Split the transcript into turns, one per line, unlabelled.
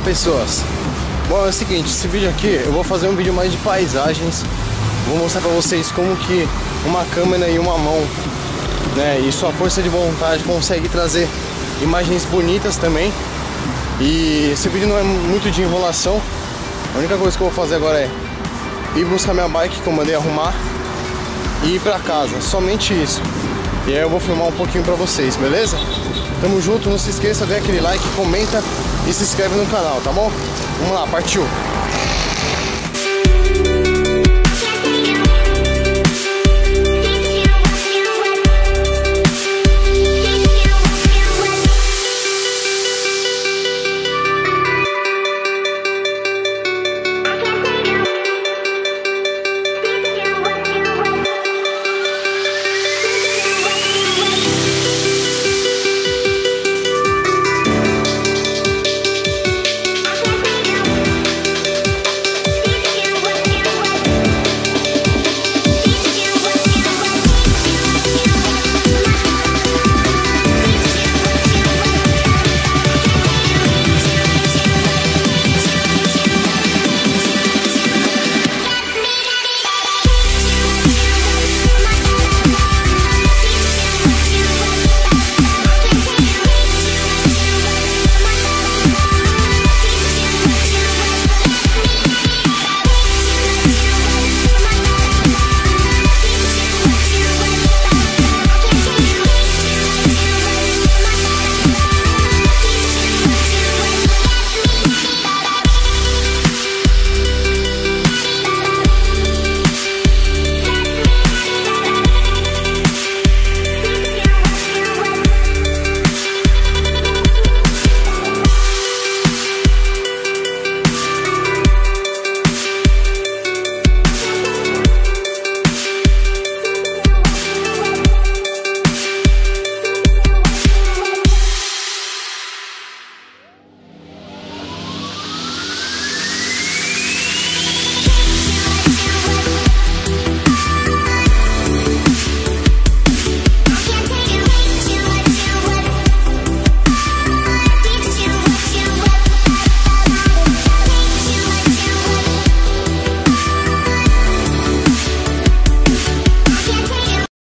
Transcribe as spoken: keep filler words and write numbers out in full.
pessoas. Bom, é o seguinte, esse vídeo aqui eu vou fazer um vídeo mais de paisagens. Vou mostrar pra vocês como que uma câmera e uma mão, né, e sua força de vontade consegue trazer imagens bonitas também. E esse vídeo não é muito de enrolação. A única coisa que eu vou fazer agora é ir buscar minha bike que eu mandei arrumar e ir pra casa, somente isso. E aí eu vou filmar um pouquinho pra vocês, beleza? Tamo junto, não se esqueça, dê aquele like, comenta e se inscreve no canal, tá bom? Vamos lá, partiu!